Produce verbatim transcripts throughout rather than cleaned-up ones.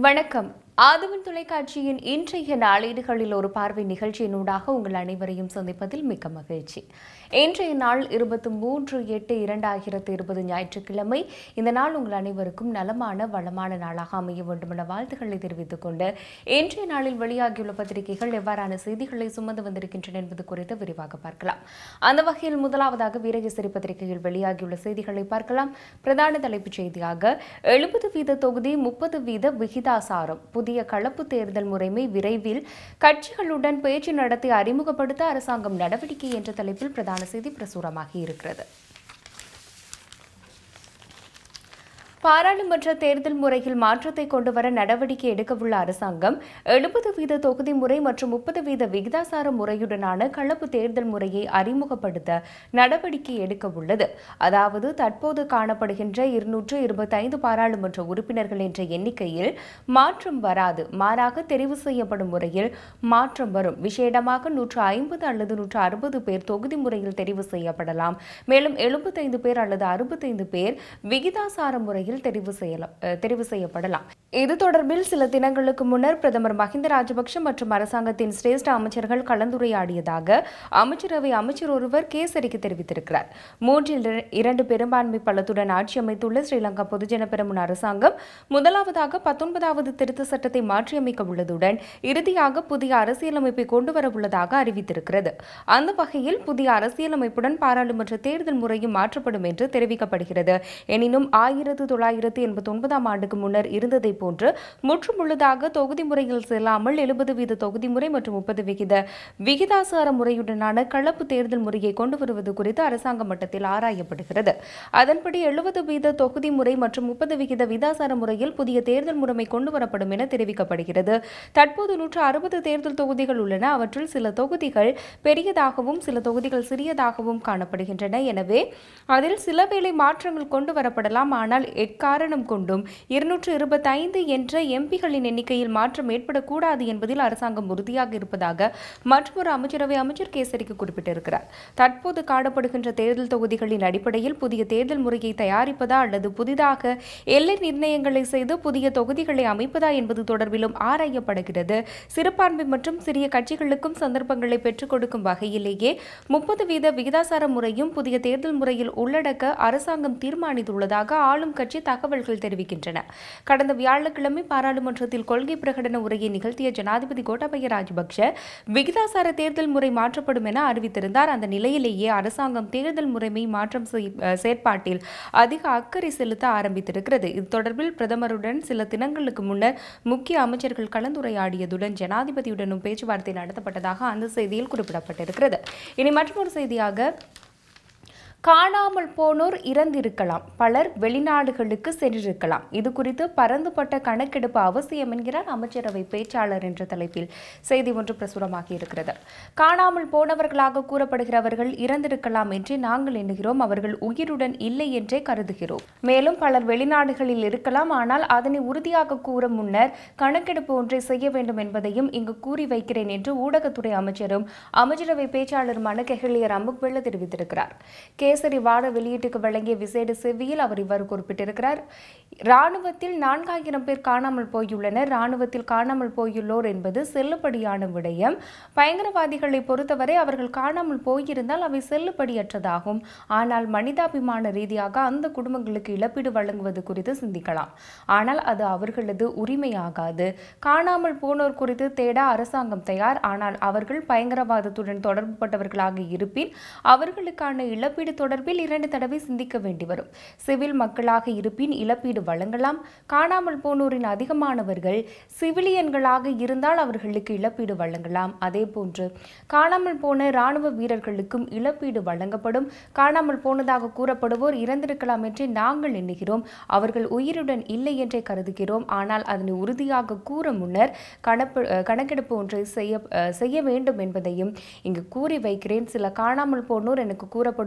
வணக்கம். ஆதவன் தொலைக்காட்சியின் இன்றைய நாளேடுகளில் ஒரு பார்வை நிகழ்ச்சியினூடாக உங்கள் அனைவரையும் சந்திப்பதில் மிக்க மகிழ்ச்சி. இன்றைய நாள் இருபத்தி மூன்று எட்டு இரண்டாயிரத்து இருபது ஞாயிற்றுக்கிழமை. இந்த நாள் உங்கள் அனைவருக்கும் நலமான வளமான நாளாக அமைய வேண்டும் என வாழ்த்துக்களை தெரிவித்துக் கொண்டு இன்றைய நாளில் வெளியாகியுள்ள பத்திரிகைகள் எவ்வாறான செய்திகளை சுமந்து வந்திருக்கின்றன என்பது குறித்து விரிவாக பார்க்கலாம். அந்த வகையில் முதலாவதாக வீரகேசரி பத்திரிகையில் வெளியாகியுள்ள செய்திகளை பார்க்கலாம். பிரதான தலைப்புச் செய்தியாக எழுபது வீத தொகுதி முப்பது வீத விகிதாசாரம் புதிய கலப்பு தேர்தல் முறைமை விரைவில் கட்சிகளுடன் பேச்சு நடத்தி அறிமுகப்படுத்த அரசாங்கம் நடவடிக்கை என்ற தலைப்பில் பிரதான செய்தி பிரசுரமாகி இருக்கிறது. பாராளுமன்ற தேர்தல் முறையில் மாற்றத்தை கொண்டுவர நடவடிக்கை எடுக்கவுள்ள அரசாங்கம் எழுபது வீத தொகுதி முறை மற்றும் முப்பது வீத விகிதாசார முறையுடனான கலப்பு தேர்தல் முறையை அறிமுகப்படுத்த நடவடிக்கை எடுக்க உள்ளது. அதாவது தற்போது காணப்படுகின்ற இருநூற்று இருபத்தி ஐந்து பாராளுமன்ற உறுப்பினர்கள் என்ற எண்ணிக்கையில் மாற்றம் வராது. மாறாக தெரிவு செய்யப்படும் முறையில் மாற்றம் வரும். விசேடமாக நூற்று ஐம்பது அல்லது நூற்று அறுபது பேர் தொகுதி முறையில் தெரிவு செய்யப்படலாம். மேலும் எழுபத்தைந்து பேர் அல்லது அறுபத்தைந்து பேர் விகிதாசார முறையில் தெரிவு செய்யலாம் தெரிவு செய்யப்படலாம். இது தொடர்பில் சில தினங்களுக்கு முன்னர் பிரதமர் மஹிந்த ராஜபக்ஷ மற்றும் அரசாங்கத்தின் சிரேஷ்ட அமைச்சர்கள் கலந்துரையாடியதாக அமைச்சரவை அமைச்சர் ஒருவர் கேசரிக்கு தெரிவித்திருக்கிறார். மூன்றில் இரண்டு பெரும்பான்மை பலத்துடன் ஆட்சி அமைத்துள்ள ஸ்ரீலங்கா பொதுஜன பெரமுன அரசாங்கம் முதலாவதாக பத்தொன்பதாவது திருத்த சட்டத்தை மாற்றியமைக்க உள்ளதுடன் இறுதியாக புதிய அரசியலமைப்பை கொண்டுவர உள்ளதாக அறிவித்திருக்கிறது. அந்த வகையில் புதிய அரசியலமைப்புடன் பாராளுமன்ற தேர்தல் முறையும் மாற்றப்படும் என்று தெரிவிக்கப்படுகிறது. எனினும் ஆயிரத்து தொள்ளாயிரத்து எண்பத்தி ஒன்பதாம் ஆண்டுக்கு முன்னர் இருந்ததை போன்று முற்றுமுழுதாக தொகுதி முறையில் செல்லாமல் எழுபது வீத தொகுதி முறை மற்றும் முப்பது விகித விகிதாசார முறையுடனான கலப்பு தேர்தல் முறையை கொண்டு வருவது குறித்து அரசாங்க மட்டத்தில் ஆராயப்படுகிறது. அதன்படி எழுபது வீத தொகுதி முறை மற்றும் முப்பது விகித விகிதாசார முறையில் புதிய தேர்தல் முறைமை கொண்டு வரப்படும் என தெரிவிக்கப்படுகிறது. தற்போது நூற்று அறுபது தேர்தல் தொகுதிகள் உள்ளன. அவற்றில் சில தொகுதிகள் பெரியதாகவும் சில தொகுதிகள் சிறியதாகவும் காணப்படுகின்றன. எனவே அதில் சில வேளை மாற்றங்கள் கொண்டு வரப்படலாம். ஆனால் எக்காரணம் கொண்டும் இருநூற்று இருபத்தி ஐந்து என்ற எம்பிகளின் எண்ணிக்கையில் மாற்றம் ஏற்படக்கூடாது என்பதில் அரசாங்கம் உறுதியாக இருப்பதாக மற்றொரு அமைச்சரவை அமைச்சர் கேசரிக்கு குறிப்பிட்டிருக்கிறார். தற்போது காணப்படுகின்ற தேர்தல் தொகுதிகளின் அடிப்படையில் புதிய தேர்தல் முறையை தயாரிப்பதா அல்லது புதிதாக எல்லை நிர்ணயங்களை செய்து புதிய தொகுதிகளை அமைப்பதா என்பது தொடர்பிலும் ஆராயப்படுகிறது. சிறுபான்மை மற்றும் சிறிய கட்சிகளுக்கும் சந்தர்ப்பங்களை பெற்றுக் கொடுக்கும் வகையிலேயே முப்பது வீத விகிதாசார முறையும் புதிய தேர்தல் முறையில் உள்ளடக்க அரசாங்கம் தீர்மானித்துள்ளதாக ஆளும் கட்சி தகவல்கள் தெரிவிக்கின்றன. கடந்த வியாழக்கிழமை பாராளுமன்றத்தில் கொள்கை பிரகடன உரையை நிகழ்த்திய ஜனாதிபதி கோட்டாபய ராஜபக்ஷ விகிதாசார தேர்தல் முறை மாற்றப்படும் என அறிவித்திருந்தார். அந்த நிலையிலேயே அரசாங்கம் தேர்தல் முறைமை மாற்றம் செயற்பாட்டில் அதிக அக்கறை செலுத்த ஆரம்பித்திருக்கிறது. இது தொடர்பில் பிரதமருடன் சில தினங்களுக்கு முன்னர் முக்கிய அமைச்சர்கள் கலந்துரையாடியதுடன் ஜனாதிபதியுடனும் பேச்சுவார்த்தை நடத்தப்பட்டதாக அந்த செய்தியில் குறிப்பிடப்பட்டிருக்கிறது. இனி மற்றொரு செய்தியாக காணாமல் போனோர் இறந்திருக்கலாம், பலர் வெளிநாடுகளுக்கு சென்றிருக்கலாம். இது குறித்து பரந்துபட்ட கணக்கெடுப்பு அவசியம் என்கிறார் அமைச்சரவை பேச்சாளர் என்ற தலைப்பில் செய்தி ஒன்று பிரசுரமாகி இருக்கிறது. காணாமல் போனவர்களாக கூறப்படுகிறவர்கள் இறந்திருக்கலாம் என்றே நாங்கள் எண்ணுகிறோம். அவர்கள் உயிருடன் இல்லை என்றே கருதுகிறோம். மேலும் பலர் வெளிநாடுகளில் இருக்கலாம். ஆனால் அதனை உறுதியாக கூற முன்னர் கணக்கெடுப்பு ஒன்றை செய்ய வேண்டும் என்பதையும் இங்கு கூறி வைக்கிறேன் என்று ஊடகத்துறை அமைச்சரும் அமைச்சரவை பேச்சாளருமான கெஹலியர் அமுக்வெல்ல தெரிவித்திருக்கிறார். கேசரி வார வெளியீட்டுக்கு வழங்கிய விசேட செவ்வியில் அவர் இவ்வாறு குறிப்பிட்டிருக்கிறார். ராணுவத்தில் நான்காயிரம் பேர் காணாமல் போயுள்ளனர். ராணுவத்தில் காணாமல் போயுள்ளோர் என்பது செல்லுபடியான விடயம். பயங்கரவாதிகளை பொறுத்தவரை அவர்கள் காணாமல் போயிருந்தால் அவை செல்லுபடியற்றதாகும். ஆனால் மனிதாபிமான ரீதியாக அந்த குடும்பங்களுக்கு இழப்பீடு வழங்குவது குறித்து சிந்திக்கலாம். ஆனால் அது அவர்களது உரிமையாகாது. காணாமல் போனோர் குறித்து தேட அரசாங்கம் தயார். ஆனால் அவர்கள் பயங்கரவாதத்துடன் தொடர்புபட்டவர்களாக இருப்பின் அவர்களுக்கான இழப்பீடு தொடர்பில் இரண்டு தடவை சிந்திக்க வேண்டி வரும். சிவில் மக்களாக இருப்பின் இழப்பீடு வழங்கலாம். காணாமல் போனோரின் அதிகமானவர்கள் சிவிலியன்களாக இருந்தால் அவர்களுக்கு இழப்பீடு வழங்கலாம். அதே போன்று காணாமல் போன இராணுவ வீரர்களுக்கும் இழப்பீடு வழங்கப்படும். காணாமல் போனதாக கூறப்படுவோர் இறந்திருக்கலாம் என்றே நாங்கள் எண்ணுகிறோம். அவர்கள் உயிருடன் இல்லை என்றே கருதுகிறோம். ஆனால் அதனை உறுதியாக கூற முன்னர் கணக்கெடுப்பு ஒன்றை செய்ய செய்ய வேண்டும் என்பதையும் இங்கு கூறி வைக்கிறேன். சில காணாமல் போனோர் எனக்கு கூறப்படுவோர் வெளிநாடு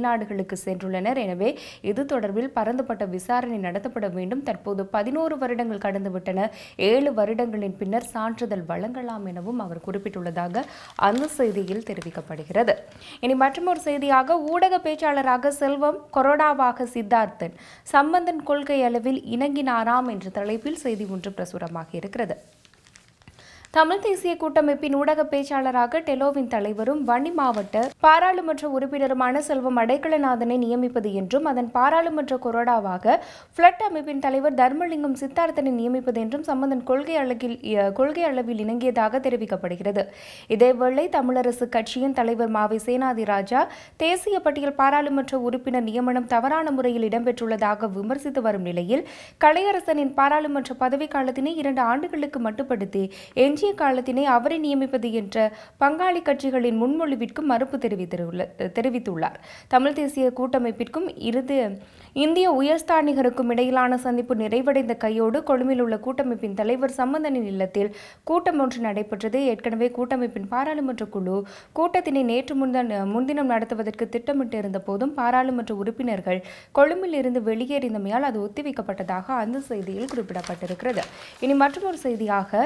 வெளிநாடுகளுக்கு சென்றுள்ளனர். எனவே இது தொடர்பில் பரந்துபட்ட விசாரணை நடத்தப்பட வேண்டும். தற்போது பதினோரு வருடங்கள் கடந்துவிட்டன. ஏழு வருடங்களின் பின்னர் சான்றிதழ் வழங்கலாம் எனவும் அவர் குறிப்பிட்டுள்ளதாக அந்த செய்தியில் தெரிவிக்கப்படுகிறது. இனி மற்றொரு செய்தியாக ஊடக பேச்சாளராக செல்வம், கொரோடாவாக சித்தார்த்தன், சம்பந்தன் கொள்கை அளவில் இணங்கினாராம் என்ற தலைப்பில் செய்தி ஒன்று பிரசுரமாக இருக்கிறது. தமிழ் தேசிய கூட்டமைப்பின் ஊடக பேச்சாளராக டெலோவின் தலைவரும் வன்னி மாவட்ட பாராளுமன்ற உறுப்பினருமான செல்வம் அடைக்கலநாதனை நியமிப்பது என்றும் அதன் பாராளுமன்ற கொரோடாவாக பிளட் அமைப்பின் தலைவர் தர்மலிங்கம் சித்தார்த்தனை நியமிப்பது என்றும் சம்பந்தன் கொள்கை அளவில் கொள்கை அளவில் இணங்கியதாக தெரிவிக்கப்படுகிறது. இதேவேளை தமிழரசு கட்சியின் தலைவர் மாவை சேனாதி ராஜா தேசிய பட்டியல் பாராளுமன்ற உறுப்பினர் நியமனம் தவறான முறையில் இடம்பெற்றுள்ளதாக விமர்சித்து வரும் நிலையில் கலையரசனின் பாராளுமன்ற பதவிக்காலத்தினை இரண்டு ஆண்டுகளுக்கு மட்டுப்படுத்தி எஞ்சி காலத்தினை அவரை நியமிப்பது என்ற பங்காளி கட்சிகளின் முன்மொழிவிற்கு மறுப்பு தெரிவித்துள்ளார். தமிழ் தேசிய கூட்டமைப்பிற்கும் இறுதி இந்திய உயர்ஸ்தானிகருக்கும் இடையிலான சந்திப்பு நிறைவடைந்த கையோடு கொழும்பில் உள்ள கூட்டமைப்பின் தலைவர் சம்பந்தனின் இல்லத்தில் கூட்டம் ஒன்று நடைபெற்றது. ஏற்கனவே கூட்டமைப்பின் பாராளுமன்ற குழு கூட்டத்தினை நேற்று முன்தினம் நடத்துவதற்கு திட்டமிட்டிருந்த போதும் பாராளுமன்ற உறுப்பினர்கள் கொழும்பில் இருந்து வெளியேறியமையால் அது ஒத்திவைக்கப்பட்டதாக அந்த செய்தியில் குறிப்பிடப்பட்டிருக்கிறது. இனி மற்றொரு செய்தியாக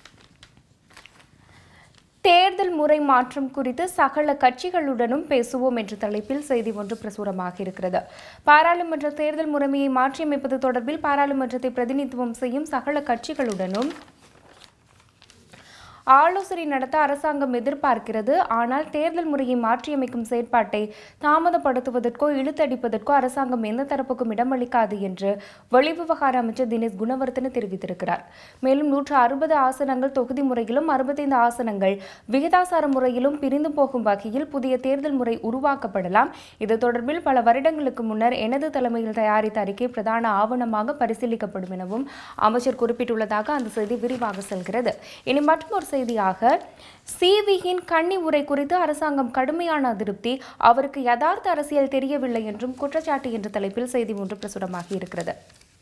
தேர்தல் முறை மாற்றம் குறித்து சகல கட்சிகளுடனும் பேசுவோம் என்ற தலைப்பில் செய்தி ஒன்று பிரசுரமாக இருக்கிறது. பாராளுமன்ற தேர்தல் முறைமையை மாற்றியமைப்பது தொடர்பில் பாராளுமன்றத்தை பிரதிநிதித்துவம் செய்யும் சகல கட்சிகளுடனும் ஆலோசனை நடத்த அரசாங்கம் எதிர்பார்க்கிறது. ஆனால் தேர்தல் முறையை மாற்றியமைக்கும் செயற்பாட்டை தாமதப்படுத்துவதற்கோ இழுத்தடிப்பதற்கோ அரசாங்கம் எந்த தரப்புக்கும் இடமளிக்காது என்று வெளிவிவகார அமைச்சர் தினேஷ் குணவர்தன தெரிவித்திருக்கிறார். மேலும் நூற்று அறுபது ஆசனங்கள் தொகுதி முறையிலும் அறுபத்தைந்து ஆசனங்கள் விகிதாசார முறையிலும் பிரிந்து போகும் வகையில் புதிய தேர்தல் முறை உருவாக்கப்படலாம். இது தொடர்பில் பல வருடங்களுக்கு முன்னர் எனது தலைமையில் தயாரித்த அறிக்கை பிரதான ஆவணமாக பரிசீலிக்கப்படும் எனவும் அமைச்சர் குறிப்பிட்டுள்ளதாக அந்த செய்தி விரிவாக செல்கிறது. இனி மற்றொரு செய்தியாக சிவியின் கன்னி உரை குறித்து அரசாங்கம் கடுமையான அதிருப்தி, அவருக்கு யதார்த்த அரசியல் தெரியவில்லை என்றும் குற்றச்சாட்டு என்ற தலைப்பில் செய்தி ஒன்று பிரசுரமாகி இருக்கிறது.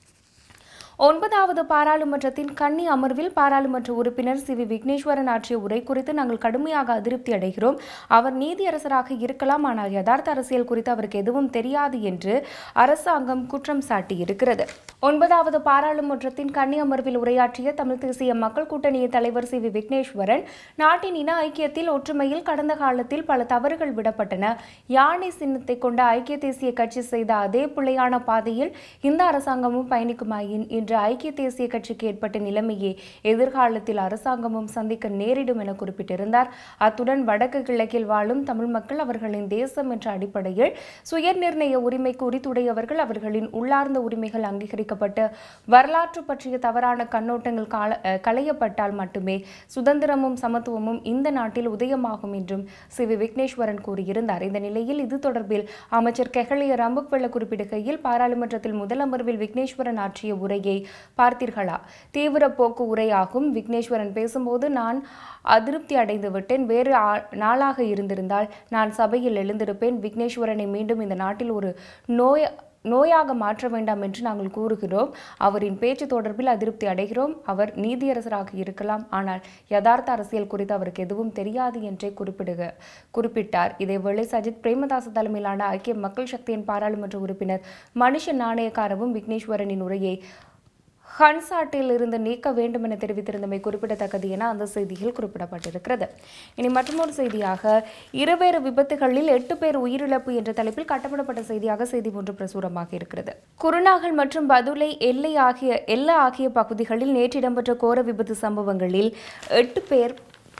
ஒன்பதாவது பாராளுமன்றத்தின் கன்னி அமர்வில் பாராளுமன்ற உறுப்பினர் சி வி விக்னேஸ்வரன் ஆற்றிய உரை குறித்து நாங்கள் கடுமையாக அதிருப்தி அடைகிறோம். அவர் நீதியரசராக இருக்கலாம், ஆனால் யதார்த்த அரசியல் குறித்து அவருக்கு எதுவும் தெரியாது என்று அரசாங்கம் குற்றம் சாட்டியிருக்கிறது. ஒன்பதாவது பாராளுமன்றத்தின் கன்னி அமர்வில் உரையாற்றிய தமிழ் தேசிய மக்கள் கூட்டணியின் தலைவர் சி வி விக்னேஸ்வரன், நாட்டின் இன ஐக்கியத்தில் ஒற்றுமையில் கடந்த காலத்தில் பல தவறுகள் விடப்பட்டன. யானை சின்னத்தை கொண்ட ஐக்கிய தேசிய கட்சி செய்த அதே பிள்ளையான பாதையில் இந்த அரசாங்கமும் பயணிக்குமாயின் இன்று ஐக்கிய தேசிய கட்சிக்கு ஏற்பட்ட நிலைமையை எதிர்காலத்தில் அரசாங்கமும் சந்திக்க நேரிடும் என குறிப்பிட்டிருந்தார். அத்துடன் வடக்கு கிழக்கில் வாழும் தமிழ் மக்கள் அவர்களின் தேசம் என்ற அடிப்படையில் சுய நிர்ணய உரிமைக்கு உரித்துடையவர்கள். அவர்களின் உள்ளார்ந்த உரிமைகள் அங்கீகரிக்கப்பட்டு வரலாற்று பற்றிய தவறான கண்ணோட்டங்கள் களையப்பட்டால் மட்டுமே சுதந்திரமும் சமத்துவமும் இந்த நாட்டில் உதயமாகும் என்றும் சி வி விக்னேஸ்வரன் கூறியிருந்தார். இந்த நிலையில் இது தொடர்பில் அமைச்சர் கெஹலிய ரம்புக்வெல்ல குறிப்பிடுகையில், பாராளுமன்றத்தில் முதல் அமர்வில் விக்னேஸ்வரன் ஆற்றிய உரையை பார்த்தீர்களா? தீவிர போக்கு உரையாகும். விக்னேஸ்வரன் பேசும்போது நான் அதிருப்தி அடைந்து விட்டேன். வேறு நாளாக இருந்திருந்தால் நான் சபையில் எழுந்திருப்பேன். விக்னேஸ்வரனை மீண்டும் இந்த நாட்டில் ஒரு நோய் நோயாக மாற்ற வேண்டாம் என்று நாங்கள் கூறுகிறோம். அவரின் பேச்சு தொடர்பில் அதிருப்தி அடைகிறோம். அவர் நீதியரசராக இருக்கலாம், ஆனால் யதார்த்த அரசியல் குறித்து அவருக்கு எதுவும் தெரியாது என்றே குறிப்பிடுக குறிப்பிட்டார். இதேவேளை சஜித் பிரேமதாச தலைமையிலான ஐக்கிய மக்கள் சக்தியின் பாராளுமன்ற உறுப்பினர் மனுஷ நாணயக்காரவும் விக்னேஸ்வரனின் உரையை ஹன்சாட்டில் இருந்து நீக்க வேண்டும் என தெரிவித்திருந்தமை குறிப்பிடத்தக்கது என அந்த செய்தியில் குறிப்பிடப்பட்டிருக்கிறது. இனி மற்றொரு செய்தியாக, இருவேறு விபத்துகளில் எட்டு பேர் உயிரிழப்பு என்ற தலைப்பில் கட்டப்படப்பட்ட செய்தியாக செய்தி ஒன்று பிரசுரமாக இருக்கிறது. குருநாகல் மற்றும் பதுளை எல்லை ஆகிய எல்லை ஆகிய பகுதிகளில் நேற்று இடம்பெற்ற கோர விபத்து சம்பவங்களில் எட்டு பேர்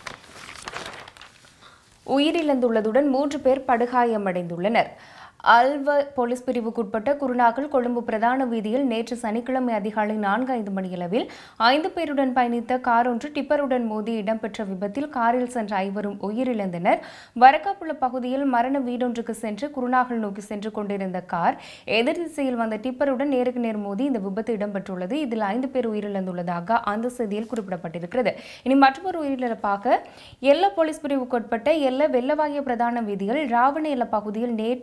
உயிரிழந்துள்ளதுடன் மூன்று பேர் படுகாயமடைந்துள்ளனர். அல்வ போலீஸ் பிரிவுக்குட்பட்ட குருநாகல் கொழும்பு பிரதான வீதியில் நேற்று சனிக்கிழமை அதிகாலை நான்கு ஐந்து மணியளவில் ஐந்து பேருடன் பயணித்த கார் ஒன்று டிப்பருடன் மோதி இடம்பெற்ற விபத்தில் காரில் சென்ற ஐவரும் உயிரிழந்தனர். வரக்காப்புள்ள பகுதியில் மரண வீடொன்றுக்கு சென்று குருநாகல் நோக்கி சென்று கொண்டிருந்த கார் எதிர் திசையில் வந்த டிப்பருடன் நேருக்கு நேர் மோதி இந்த விபத்து இடம்பெற்றுள்ளது. இதில் ஐந்து பேர் உயிரிழந்துள்ளதாக அந்த செய்தியில் குறிப்பிடப்பட்டிருக்கிறது. இனி மற்றொரு உயிரிழப்பாக எல்ல போலீஸ் பிரிவுக்குட்பட்ட எல்ல வெள்ளவாய பிரதான வீதியில் ராவண எல்ல பகுதியில் நேற்று காலை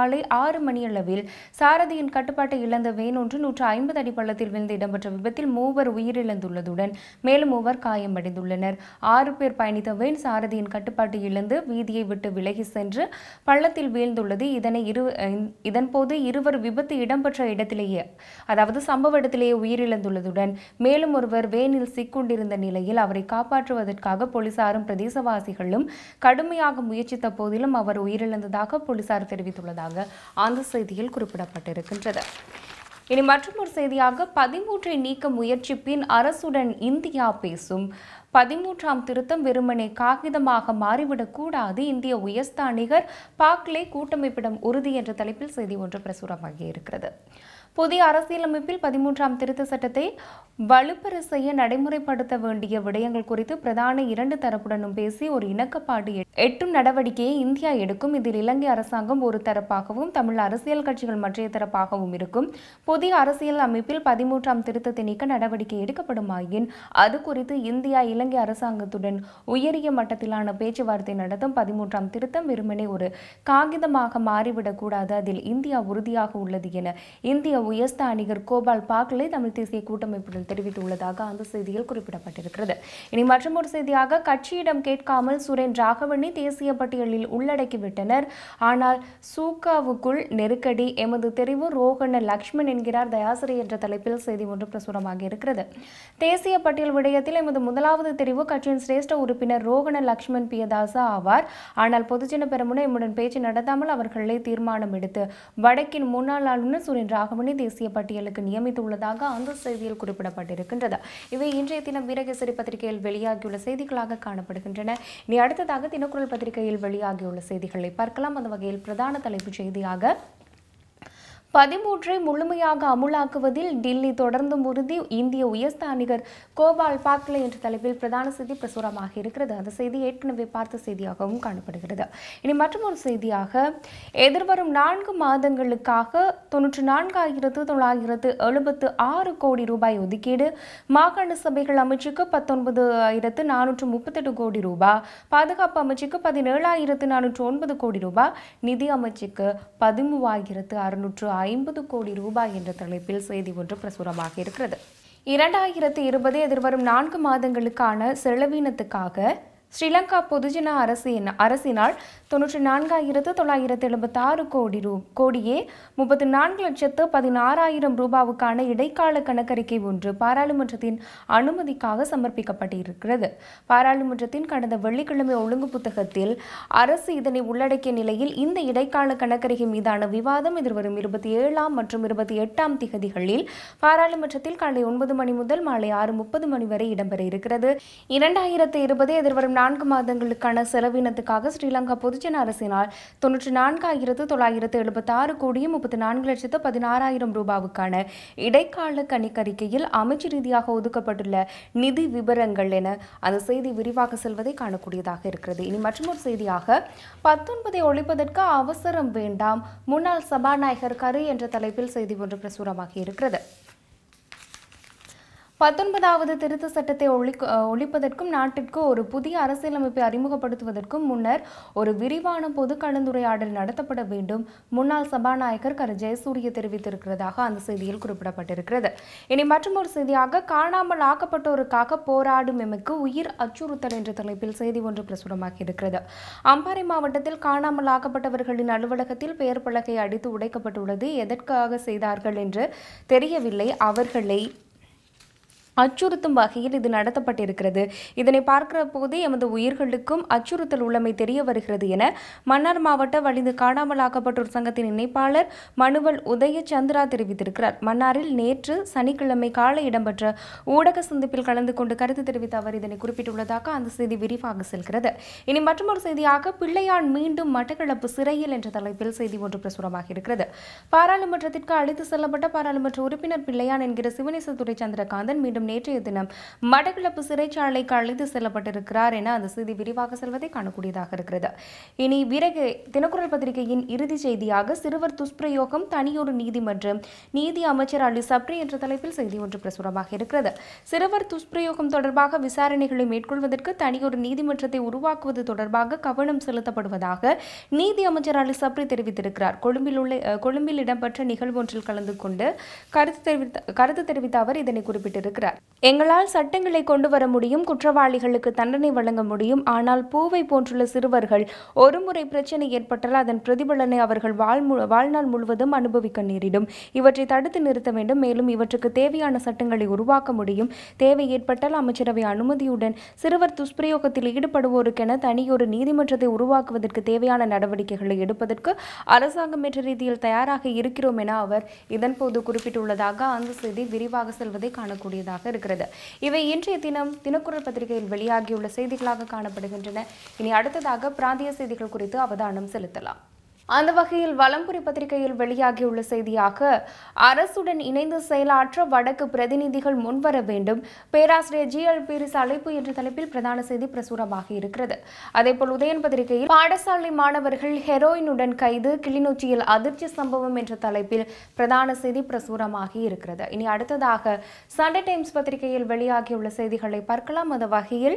காலை ஆறு மணியளவில் சாரதியின் கட்டுப்பாட்டை இழந்த வேன் ஒன்று நூற்று ஐம்பது அடி பள்ளத்தில் விழுந்து இடம்பெற்ற விபத்தில் மூவர் உயிரிழந்துள்ளதுடன் மேலும் மூவர் காயமடைந்துள்ளனர். ஆறு பேர் பயணித்த வேன் சாரதியின் கட்டுப்பாட்டை இழந்து வீதியை விட்டு விலகி சென்று பள்ளத்தில் வீழ்ந்துள்ளது. இதனை இரு இதன்போது இருவர் விபத்து இடம்பெற்ற இடத்திலேயே அதாவது சம்பவ இடத்திலேயே உயிரிழந்துள்ளதுடன் மேலும் ஒருவர் வேனில் சிக்குண்டிருந்த நிலையில் அவரை காப்பாற்றுவதற்காக போலீசாரும் பிரதேசவாசிகளும் கடுமையாக முயற்சித்த போதிலும் அவர் உயிரிழந்ததாக போலீசார் தெரிவித்துள்ளதாக அந்த செய்தியில் குறிப்பிடப்பட்டிருக்கின்றது. இனி மற்றொரு செய்தியாக பதிமூன்றை நீக்க முயற்சிப்பின் அரசுடன் இந்தியா பேசும். பதிமூன்றாம் திருத்தம் வெறுமனே காகிதமாக மாறிவிடக்கூடாது. இந்திய உயர்ஸ்தானிகர் பாக்லே கூட்டமைப்பிடம் உறுதி என்ற தலைப்பில் செய்தி ஒன்று பிரசுரமாகி இருக்கிறது. புதிய அரசியலமைப்பில் பதிமூன்றாம் திருத்த சட்டத்தை வலுப்பெற செய்ய நடைமுறைப்படுத்த வேண்டிய விடயங்கள் குறித்து பிரதான இரண்டு தரப்புடனும் பேசி ஒரு இணக்கப்பாடு எட்டும் நடவடிக்கையை இந்தியா எடுக்கும். இதில் இலங்கை அரசாங்கம் ஒரு தரப்பாகவும் தமிழ் அரசியல் கட்சிகள் மற்றைய தரப்பாகவும் இருக்கும். புதிய அரசியல் அமைப்பில் பதிமூன்றாம் திருத்தத்தை நீக்க நடவடிக்கை எடுக்கப்படுமாயின் அது குறித்து இந்தியா இலங்கை அரசாங்கத்துடன் உயரிய மட்டத்திலான பேச்சுவார்த்தை நடத்தும். பதிமூன்றாம் திருத்தம் வெறுமனே ஒரு காகிதமாக மாறிவிடக்கூடாது, அதில் இந்தியா உறுதியாக உள்ளது என இந்திய உயர்ஸ்தானிகர் கோபால் பாக்லே தமிழ் தேசிய கூட்டமைப்புடன் தெரிவித்துள்ளதாக அந்த செய்தியில் குறிப்பிடப்பட்டிருக்கிறது. இனி மற்றொரு செய்தியாக கட்சியிடம் கேட்காமல் சுரேன் ராகவனை தேசிய பட்டியலில் உள்ளடக்கிவிட்டனர். ஆனால் சூக்காவுக்குள் நெருக்கடி. எமது தெரிவு ரோகண லக்ஷ்மன் என்கிறார் தயாசிரி என்ற தலைப்பில் செய்தி ஒன்று பிரசுரமாக இருக்கிறது. தேசிய பட்டியல் விடயத்தில் எமது முதலாவது தெரிவு கட்சியின் சிரேஷ்ட உறுப்பினர் ரோகண லக்ஷ்மன் பியதாசா ஆவார். ஆனால் பொதுஜன பெரமுன எம்முடன் பேச்சு நடத்தாமல் அவர்களே தீர்மானம் எடுத்து வடக்கின் முன்னாள் ஆளுநர் சுரேன் ராகவனை தேசிய பட்டியலுக்கு நியமித்துள்ளதாக அந்த செய்தியில் குறிப்பிடப்பட்டிருக்கின்றது. இவை இன்றைய தினம் வீரகேசரி பத்திரிகையில் வெளியாகியுள்ள செய்திகளாக காணப்படுகின்றன. இனி அடுத்ததாக தினக்குரல் பத்திரிகையில் வெளியாகியுள்ள செய்திகளை பார்க்கலாம். அந்த வகையில் பிரதான தலைப்புச் செய்தியாக பதிமூன்றை முழுமையாக அமுலாக்குவதில் டில்லி தொடர்ந்து உறுதி, இந்திய உயர்ஸ்தானிகர் கோபால் பாக்லே என்ற தலைப்பில் பிரதான செய்தி பிரசுரமாக இருக்கிறது. அந்த செய்தி ஏற்கனவே பார்த்த செய்தியாகவும் காணப்படுகிறது. இனி மற்றொரு செய்தியாக எதிர்வரும் நான்கு மாதங்களுக்காக தொன்னூற்றி நான்காயிரத்து தொள்ளாயிரத்து எழுபத்து ஆறு கோடி ரூபாய் ஒதுக்கீடு. மாகாண சபைகள் அமைச்சுக்கு பத்தொன்பது ஆயிரத்து நானூற்று முப்பத்தெட்டு கோடி ரூபாய், பாதுகாப்பு அமைச்சுக்கு பதினேழாயிரத்து நானூற்று ஒன்பது கோடி ரூபாய், நிதி அமைச்சுக்கு பதிமூவாயிரத்து அறுநூற்று ஐம்பது கோடி ரூபாய் என்ற தலைப்பில் செய்தி ஒன்று பிரசுரமாக இருக்கிறது. இரண்டாயிரத்து இருபது எதிர்வரும் நான்கு மாதங்களுக்கான செலவினத்துக்காக ஸ்ரீலங்கா பொதுஜன அரசின் அரசினால் தொன்னூற்றி நான்காயிரத்து தொள்ளாயிரத்து எழுபத்தி ஆறு கோடி ரூ கோடியே முப்பத்தி நான்கு லட்சத்து பதினாறாயிரம் ரூபாவுக்கான இடைக்கால கணக்கறிக்கை ஒன்று பாராளுமன்றத்தின் அனுமதிக்காக சமர்ப்பிக்கப்பட்டிருக்கிறது. பாராளுமன்றத்தின் கடந்த வெள்ளிக்கிழமை ஒழுங்கு புத்தகத்தில் அரசு இதனை உள்ளடக்கிய நிலையில் இந்த இடைக்கால கணக்கறிக்கை மீதான விவாதம் எதிர்வரும் இருபத்தி ஏழாம் மற்றும் இருபத்தி எட்டாம் திகதிகளில் பாராளுமன்றத்தில் காலை ஒன்பது மணி முதல் மாலை ஆறு முப்பது மணி வரை இடம்பெற இருக்கிறது. இரண்டாயிரத்து இருபது எதிர்வரும் நான்கு மாதங்களுக்கான செலவினத்துக்காக ஸ்ரீலங்கா பொதுஜன அரசினால் தொன்னூற்றி நான்காயிரத்து தொள்ளாயிரத்து எழுபத்தி ஆறு கோடியே முப்பத்தி நான்கு லட்சத்து பதினாறாயிரம் ரூபாவுக்கான இடைக்கால கணிக்கறிக்கையில் அமைச்சு ரீதியாக ஒதுக்கப்பட்டுள்ள நிதி விவரங்கள் என அந்த செய்தி விரிவாக செல்வதை காணக்கூடியதாக இருக்கிறது. இனி மற்றொரு செய்தியாக பத்தொன்பதை ஒழிப்பதற்கு அவசரம் வேண்டாம், முன்னாள் சபாநாயகர் கரு என்ற தலைப்பில் செய்தி ஒன்று பிரசுரமாகி இருக்கிறது. பத்தொன்பதாவது திருத்த சட்டத்தை ஒழி ஒழிப்பதற்கும் நாட்டிற்கு ஒரு புதிய அரசியலமைப்பை அறிமுகப்படுத்துவதற்கும் முன்னர் ஒரு விரிவான பொது கலந்துரையாடல் நடத்தப்பட வேண்டும், முன்னாள் சபாநாயகர் கரு ஜெயசூரிய தெரிவித்திருக்கிறதாக அந்த செய்தியில் குறிப்பிடப்பட்டிருக்கிறது. இனி மற்றொரு செய்தியாக காணாமல் ஆக்கப்பட்டோருக்காக போராடும் எமக்கு உயிர் அச்சுறுத்தல் என்ற தலைப்பில் செய்தி ஒன்று பிரசுரமாகி இருக்கிறது. அம்பாறை மாவட்டத்தில் காணாமல் ஆக்கப்பட்டவர்களின் அலுவலகத்தில் பெயர் பலகை அடித்து உடைக்கப்பட்டுள்ளது. எதற்காக செய்தார்கள் என்று தெரியவில்லை. அவர்களை அச்சுறுத்தும் வகையில் இது நடத்தப்பட்டிருக்கிறது. இதனை பார்க்கிற போது எமது உயிர்களுக்கும் அச்சுறுத்தல் உள்ளமை தெரிய வருகிறது என மன்னார் மாவட்ட வலிந்து காணாமலாக்கப்பட்டோர் சங்கத்தின் இணைப்பாளர் மனுவல் உதய சந்திரா தெரிவித்திருக்கிறார். மன்னாரில் நேற்று சனிக்கிழமை காலை இடம்பெற்ற ஊடக சந்திப்பில் கலந்து கொண்டு கருத்து தெரிவித்த அவர் இதனை குறிப்பிட்டுள்ளதாக அந்த செய்தி விரிவாக செல்கிறது. இனி மற்றொரு செய்தியாக பிள்ளையான் மீண்டும் மட்டக்களப்பு சிறையில் என்ற தலைப்பில் செய்தி ஒன்று பிரசுரமாக இருக்கிறது. பாராளுமன்றத்திற்கு அழைத்து செல்லப்பட்ட பாராளுமன்ற உறுப்பினர் பிள்ளையான் என்கிற சிவனேசத்துறை சந்திரகாந்தன் மீண்டும் நேற்றைய தினம் மட்டக்களப்பு சிறைச்சாலைக்கு அழைத்து செல்லப்பட்டிருக்கிறார் என அந்த செய்தி விரிவாக செல்வதை காணக்கூடியதாக இருக்கிறது. இனி விறகு தினக்குரல் பத்திரிகையின் இறுதி செய்தியாக சிறுவர் துஷ்பிரயோகம் தனியொரு நீதிமன்றம் நீதி அமைச்சர் அலி சப்ரி என்ற தலைப்பில் செய்தி ஒன்று பிரசுரமாக இருக்கிறது. சிறுவர் துஷ்பிரயோகம் தொடர்பாக விசாரணைகளை மேற்கொள்வதற்கு தனியொரு நீதிமன்றத்தை உருவாக்குவது தொடர்பாக கவனம் செலுத்தப்படுவதாக நீதி அமைச்சர் அலி சப்ரி தெரிவித்திருக்கிறார். கொழும்பில் உள்ள கொழும்பில் இடம்பெற்ற நிகழ்வொன்றில் கலந்து கொண்டு கருத்து தெரிவித்த கருத்து தெரிவித்த அவர் இதனை குறிப்பிட்டிருக்கிறார். எங்களால் சட்டங்களை கொண்டு வர முடியும், குற்றவாளிகளுக்கு தண்டனை வழங்க முடியும். ஆனால் பூவை போன்றுள்ள சிறுவர்கள் ஒருமுறை பிரச்சனை ஏற்பட்டால் அதன் பிரதிபலனை அவர்கள் வாழ்நாள் முழுவதும் அனுபவிக்க நேரிடும். இவற்றை தடுத்து நிறுத்த வேண்டும். மேலும் இவற்றுக்கு தேவையான சட்டங்களை உருவாக்க முடியும். தேவை ஏற்பட்டால் அமைச்சரவை அனுமதியுடன் சிறுவர் துஷ்பிரயோகத்தில் ஈடுபடுவோருக்கென தனியொரு நீதிமன்றத்தை உருவாக்குவதற்கு தேவையான நடவடிக்கைகளை எடுப்பதற்கு அரசாங்கம் என்ற ரீதியில் தயாராக இருக்கிறோம் என அவர் இதன்போது குறிப்பிட்டுள்ளதாக அந்த செய்தி விரிவாக செல்வதை காணக்கூடியதாக இருக்கிறது. இவை இன்றைய தினம் தினக்குரல் பத்திரிகையில் வெளியாகியுள்ள செய்திகளாக காணப்படுகின்றன. இனி அடுத்ததாக பிராந்திய செய்திகள் குறித்து அவதானம் செலுத்தலாம். அந்த வகையில் வலம்புரி பத்திரிகையில் வெளியாகியுள்ள செய்தியாக அரசுடன் இணைந்து செயலாற்ற வடக்கு பிரதிநிதிகள் முன்வர வேண்டும், பேராசிரியர் ஜி எல் பீரிஸ் அழைப்பு என்ற தலைப்பில் பிரதான செய்தி பிரசுரமாக இருக்கிறது. அதேபோல் உதயன் பத்திரிகையில் பாடசாலை மாணவர்கள் ஹெரோயினுடன் கைது, கிளிநொச்சியில் அதிர்ச்சி சம்பவம் என்ற தலைப்பில் பிரதான செய்தி பிரசுரமாகி இருக்கிறது. இனி அடுத்ததாக சண்டே டைம்ஸ் பத்திரிகையில் வெளியாகியுள்ள செய்திகளை பார்க்கலாம். அந்த வகையில்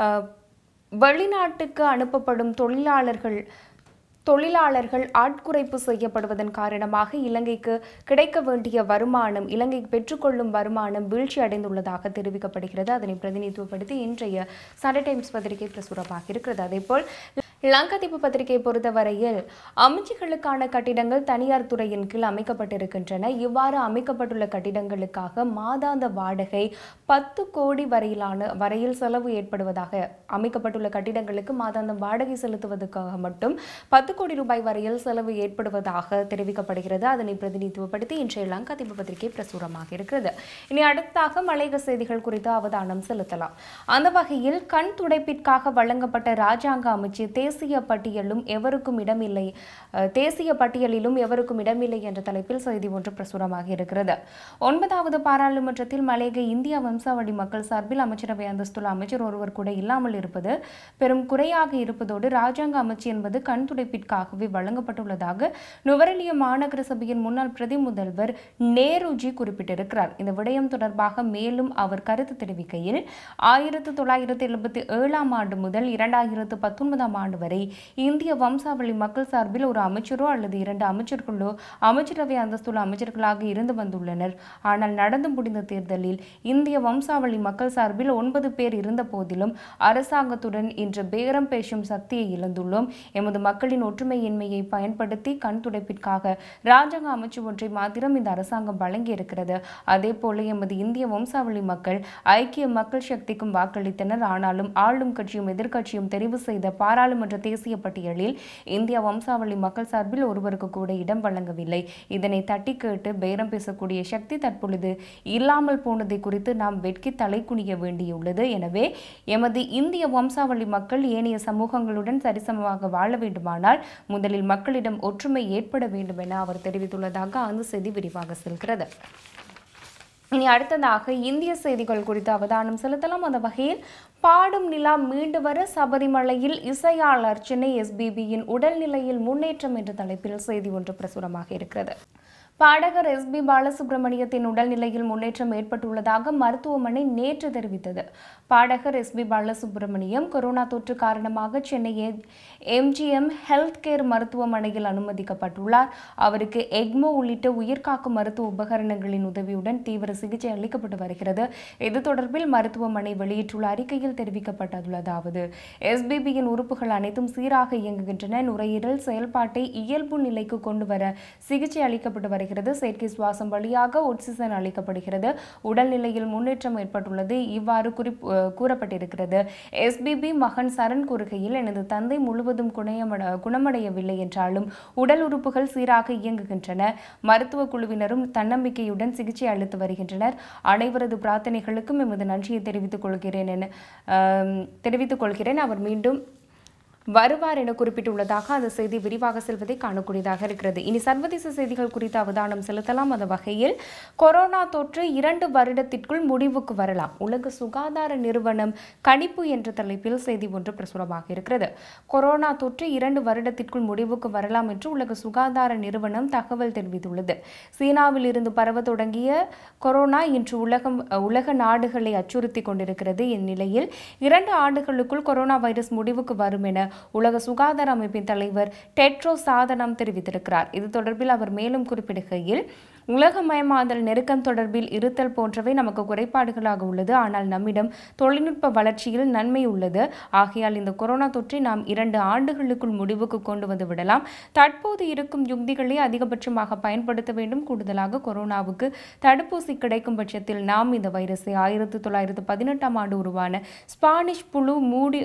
வெளிநாட்டுக்கு அனுப்பப்படும் தொழிலாளர்கள் தொழிலாளர்கள் ஆட்குறைப்பு செய்யப்படுவதன் காரணமாக இலங்கைக்கு கிடைக்க வேண்டிய வருமானம் இலங்கை பெற்றுக்கொள்ளும் வருமானம் வீழ்ச்சி அடைந்துள்ளதாக தெரிவிக்கப்படுகிறது. அதனை பிரதிநிதித்துவப்படுத்தி இன்றைய சண்டே டைம்ஸ் பத்திரிகை பிரசுரமாக இருக்கிறது. அதேபோல் லங்காதீப பத்திரிகை பொறுத்தவரையில் அமைச்சுகளுக்கான கட்டிடங்கள் தனியார் துறையின் கீழ் அமைக்கப்பட்டிருக்கின்றன. இவ்வாறு அமைக்கப்பட்டுள்ள கட்டிடங்களுக்காக மாதாந்த வாடகை பத்து கோடி வரையிலான வரையில் செலவு ஏற்படுவதாக அமைக்கப்பட்டுள்ள கட்டிடங்களுக்கு மாதாந்தம் வாடகை செலுத்துவதற்காக மட்டும் பத்து கோடி ரூபாய் வரையில் செலவு ஏற்படுவதாக தெரிவிக்கப்படுகிறது. அதனை பிரதிநிதித்துவப்படுத்தி இன்றைய லங்காதீப பத்திரிகை பிரசுரமாக இருக்கிறது. இனி அடுத்தாக மலையக செய்திகள் குறித்து அவதானம் செலுத்தலாம். அந்த வகையில் கண் துடைப்பிற்காக வழங்கப்பட்ட ராஜாங்க அமைச்சு தேசிய பட்டியலும் எவருக்கும் இடமில்லை தேசிய பட்டியலிலும் எவருக்கும் இடமில்லை என்ற தலைப்பில் செய்தி ஒன்று பிரசுரமாக இருக்கிறது. ஒன்பதாவது பாராளுமன்றத்தில் மலையக இந்திய வம்சாவளி மக்கள் சார்பில் அமைச்சரவை அந்தஸ்துள்ள அமைச்சர் ஒருவர் கூட இல்லாமல் இருப்பது பெரும் குறையாக இருப்பதோடு ராஜாங்க அமைச்சு என்பது கண் துடைப்பிற்காகவே வழங்கப்பட்டுள்ளதாக நுவரெலியா மாநகர சபையின் முன்னாள் பிரதி முதல்வர் நேருஜி குறிப்பிட்டிருக்கிறார். இந்த விடயம் தொடர்பாக மேலும் அவர் கருத்து தெரிவிக்கையில் ஆயிரத்தி தொள்ளாயிரத்தி எழுபத்தி ஏழாம் ஆண்டு முதல் இரண்டாயிரத்து பத்தொன்பதாம் ஆண்டு வரை இந்திய வம்சாவளி மக்கள் சார்பில் ஒரு அமைச்சரோ அல்லது இரண்டு அமைச்சர்களோ அமைச்சரவை அந்தஸ்துள்ள அமைச்சர்களாக இருந்து வந்துள்ளனர். ஆனால் நடந்து முடிந்த தேர்தலில் இந்திய வம்சாவளி மக்கள் சார்பில் ஒன்பது பேர் இருந்த போதிலும் அரசாங்கத்துடன் இன்று பேரம் பேசும் சக்தியை இழந்துள்ளோம். எமது மக்களின் ஒற்றுமையின்மையை பயன்படுத்தி கண் துடைப்பிற்காக ராஜாங்க அமைச்சு ஒன்றை மாத்திரம் இந்த அரசாங்கம் வழங்கியிருக்கிறது. அதே போல எமது இந்திய வம்சாவளி மக்கள் ஐக்கிய மக்கள் சக்திக்கும் வாக்களித்தனர். ஆனாலும் ஆளும் கட்சியும் எதிர்கட்சியும் தெரிவு செய்த பாராளுமன்ற தேசிய பட்டியலில் இந்திய வம்சாவளி மக்கள் சார்பில் ஒருவருக்கு கூட இடம் வழங்கவில்லை. இதனை தட்டி கேட்டு பேரம் பேசக்கூடிய சக்தி தற்பொழுது இல்லாமல் போனதை குறித்து நாம் வெட்கி தலை குனிய வேண்டியுள்ளது. எனவே எமது இந்திய வம்சாவளி மக்கள் ஏனைய சமூகங்களுடன் சரிசமமாக வாழ வேண்டுமானால் முதலில் மக்களிடம் ஒற்றுமை ஏற்பட வேண்டும் என அவர் தெரிவித்துள்ளதாக அந்த செய்தி விரிவாக செல்கிறது. இனி அடுத்ததாக இந்திய செய்திகள் குறித்து அவதானம் செலுத்தலாம். அந்த வகையில் பாடும் நிலா மீண்டு வர சபரிமலையில் இசையாளர் சென்னை எஸ்பிபியின் உடல்நிலையில் முன்னேற்றம் என்ற தலைப்பில் செய்தி ஒன்று பிரசுரமாக இருக்கிறது. பாடகர் எஸ் பி பாலசுப்ரமணியத்தின் உடல்நிலையில் முன்னேற்றம் ஏற்பட்டுள்ளதாக மருத்துவமனை நேற்று தெரிவித்தது. பாடகர் எஸ் பி பாலசுப்ரமணியம் கொரோனா தொற்று காரணமாக சென்னை எம்ஜிஎம் ஹெல்த் கேர் மருத்துவமனையில் அனுமதிக்கப்பட்டுள்ளார். அவருக்கு எக்மோ உள்ளிட்ட உயிர்காக்கும் மருத்துவ உபகரணங்களின் உதவியுடன் தீவிர சிகிச்சை அளிக்கப்பட்டு வருகிறது. இது தொடர்பில் மருத்துவமனை வெளியிட்டுள்ள அறிக்கையில் தெரிவிக்கப்பட்டுள்ளதாவது எஸ்பிபியின் உறுப்புகள் அனைத்தும் சீராக இயங்குகின்றன. நுரையீரல் செயல்பாட்டை இயல்பு நிலைக்கு கொண்டு வர சிகிச்சை அளிக்கப்பட்டு வருகிறது. செயற்கை சுவாசம் வழியாக ஆக்சிஜன் அளிக்கப்படுகிறது. உடல்நிலையில் முன்னேற்றம் ஏற்பட்டுள்ளது. இவ்வாறு கூறப்பட்டிருக்கிறது. எஸ்பிபி மகன் சரண் கூறுகையில் எனது தந்தை முழுவதும் குணமடையவில்லை என்றாலும் உடல் உறுப்புகள் சீராக இயங்குகின்றன. மருத்துவ குழுவினரும் தன்னம்பிக்கையுடன் சிகிச்சை அளித்து வருகின்றனர். அனைவரது பிரார்த்தனைகளுக்கும் எமது நன்றியை தெரிவித்துக் கொள்கிறேன் என தெரிவித்துக் கொள்கிறேன். அவர் மீண்டும் வருவார் என குறிப்பிட்டுள்ளதாக அந்த செய்தி விரிவாக செல்வதை காணக்கூடியதாக இருக்கிறது. இனி சர்வதேச செய்திகள் குறித்து அவதானம் செலுத்தலாம். அந்த வகையில் கொரோனா தொற்று இரண்டு வருடத்திற்குள் முடிவுக்கு வரலாம், உலக சுகாதார நிறுவனம் கணிப்பு என்ற தலைப்பில் செய்தி ஒன்று பிரசுரமாக இருக்கிறது. கொரோனா தொற்று இரண்டு வருடத்திற்குள் முடிவுக்கு வரலாம் என்று உலக சுகாதார நிறுவனம் தகவல் தெரிவித்துள்ளது. சீனாவில் இருந்து பரவ தொடங்கிய கொரோனா இன்று உலகம் உலக நாடுகளை அச்சுறுத்தி கொண்டிருக்கிறது. இந்நிலையில் இரண்டு ஆண்டுகளுக்குள் கொரோனா வைரஸ் முடிவுக்கு வரும் என உலக சுகாதார அமைப்பின் தலைவர் டெட்ரோஸ் ஆதனம் தெரிவித்திருக்கிறார். இது தொடர்பில் அவர் மேலும் குறிப்பிடுகையில், உலகமயமாதல், நெருக்கம் தொடர்பில் இருத்தல் போன்றவை நமக்கு குறைபாடுகளாக உள்ளது. ஆனால் நம்மிடம் தொழில்நுட்ப வளர்ச்சியில் நன்மை உள்ளது. ஆகையால் இந்த கொரோனா தொற்றை நாம் இரண்டு ஆண்டுகளுக்குள் முடிவுக்கு கொண்டு வந்து விடலாம். தற்போது இருக்கும் யுக்திகளை அதிகபட்சமாக பயன்படுத்த வேண்டும். கூடுதலாக கொரோனாவுக்கு தடுப்பூசி கிடைக்கும் பட்சத்தில் நாம் இந்த வைரஸை ஆயிரத்தி தொள்ளாயிரத்து பதினெட்டாம் ஆண்டு உருவான ஸ்பானிஷ் புழு மூடி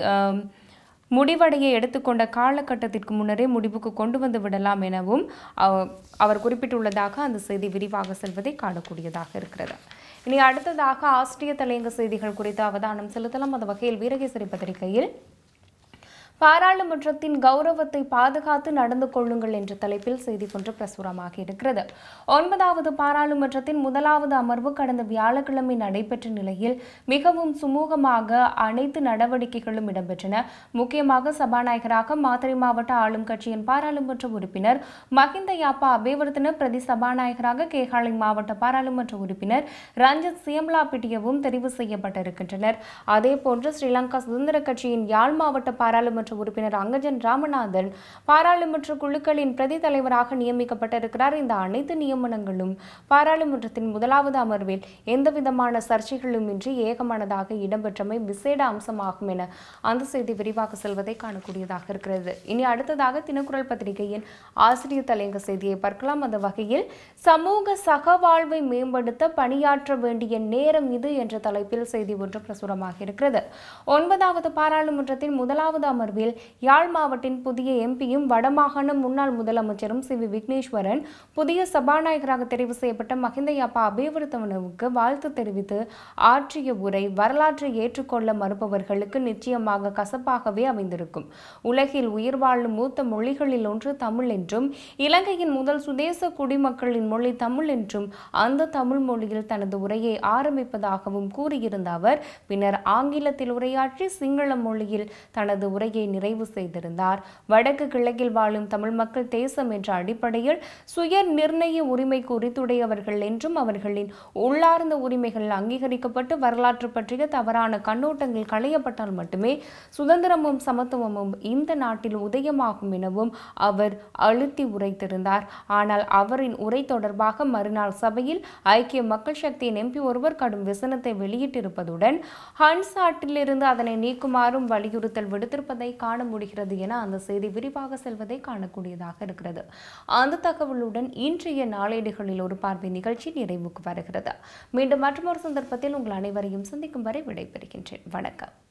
முடிவடைய எடுத்துக்கொண்ட காலகட்டத்திற்கு முன்னரே முடிவுக்கு கொண்டு வந்து விடலாம் எனவும் அவர் குறிப்பிட்டுள்ளதாக அந்த செய்தி விரிவாக செல்வதை காணக்கூடியதாக இருக்கிறது. இனி அடுத்ததாக ஆஸ்திரிய தலையங்க செய்திகள் குறித்து அவதானம் செலுத்தலாம். அந்த வகையில் வீரகேசரி பத்திரிகையில் பாராளுமன்றத்தின் கௌரவத்தை பாதுகாத்து நடந்து கொள்ளுங்கள் என்ற தலைப்பில் செய்தி ஒன்று பிரசுரமாக இருக்கிறது. ஒன்பதாவது பாராளுமன்றத்தின் முதலாவது அமர்வு கடந்த வியாழக்கிழமை நடைபெற்ற நிலையில் மிகவும் சுமூகமாக அனைத்து நடவடிக்கைகளும் இடம்பெற்றன. முக்கியமாக சபாநாயகராக மாத்தறை மாவட்ட ஆளும் கட்சியின் பாராளுமன்ற உறுப்பினர் மஹிந்த யாப்பா அபேவர்தன, பிரதி சபாநாயகராக கேகாலை மாவட்ட பாராளுமன்ற உறுப்பினர் ரஞ்சித் சியம்லாபிட்டியவும் தெரிவு செய்யப்பட்டிருக்கின்றனர். அதேபோன்று ஸ்ரீலங்கா சுதந்திர கட்சியின் யாழ் மாவட்ட பாராளுமன்ற உறுப்பினர் அங்கஜன் ராமநாதன் பாராளுமன்ற குழுக்களின் பிரதி தலைவராக நியமிக்கப்பட்டிருக்கிறார். இந்த அனைத்து நியமனங்களும் பாராளுமன்றத்தின் முதலாவது அமர்வில் எந்தவிதமான சர்ச்சைகளும் இன்றி ஏகமனதாக இடம்பெற்றமை விசேட அம்சமாகும் என அந்த செய்தி விரிவாக செல்வதை காணக்கூடியதாக இருக்கிறது. இனி அடுத்ததாக தினக்குரல் பத்திரிகையின் ஆசிரியர் தலையங்க செய்தியை பார்க்கலாம். அந்த வகையில் சமூக சகவாழ்வை மேம்படுத்த பணியாற்ற வேண்டிய நேரம் இது என்ற தலைப்பில் செய்தி ஒன்று பிரசுரமாக இருக்கிறது. ஒன்பதாவது பாராளுமன்றத்தின் முதலாவது அமர்வில் யாழ் மாவட்டின் புதிய எம்பியும் வடமாகாண முன்னாள் முதலமைச்சரும் சி வி விக்னேஸ்வரன் புதிய சபாநாயகராக தெரிவு செய்யப்பட்ட மஹிந்த யாப்பா அபேவர்தனவுக்கு வாழ்த்து தெரிவித்து ஆற்றிய உரை வரலாற்றை ஏற்றுக்கொள்ள மறுப்பவர்களுக்கு நிச்சயமாக கசப்பாகவே அமைந்திருக்கும். உலகில் உயிர் வாழும் மூத்த மொழிகளில் ஒன்று தமிழ் என்றும், இலங்கையின் முதல் சுதேச குடிமக்களின் மொழி தமிழ் என்றும் அந்த தமிழ் மொழியில் தனது உரையை ஆரம்பிப்பதாகவும் கூறியிருந்த அவர் பின்னர் ஆங்கிலத்தில் உரையாற்றி சிங்கள மொழியில் தனது உரையை நிறைவு செய்திருந்தார். வடக்கு கிழக்கில் வாழும் தமிழ் மக்கள் தேசம் என்ற அடிப்படையில் சுய நிர்ணய உரிமைக்கு உரித்துடையவர்கள் என்றும் அவர்களின் உள்ளார்ந்த உரிமைகள் அங்கீகரிக்கப்பட்டு வரலாற்று பற்றிய தவறான கண்ணோட்டங்கள் களையப்பட்டால் மட்டுமே சுதந்திரமும் சமத்துவமும் இந்த நாட்டில் உதயமாகும் எனவும் அவர் அழுத்தி உரைத்திருந்தார். ஆனால் அவரின் உரை தொடர்பாக மறுநாள் சபையில் ஐக்கிய மக்கள் சக்தியின் எம்பி ஒருவர் கடும் விசனத்தை வெளியிட்டிருப்பதுடன் ஹன்சாட்டிலிருந்து அதனை நீக்குமாறும் வலியுறுத்தல் விடுத்திருப்பதை காண முடிகிறது என அந்த செய்தி விரிவாக செல்வதை காணக்கூடியதாக இருக்கிறது. அந்த தகவலுடன் இன்றைய நாளேடுகளில் ஒரு பார்வை நிகழ்ச்சி நிறைவுக்கு வருகிறது. மீண்டும் மற்றொரு சந்தர்ப்பத்தில் உங்கள் அனைவரையும் சந்திக்கும் வரை விடைபெறுகின்றேன். வணக்கம்.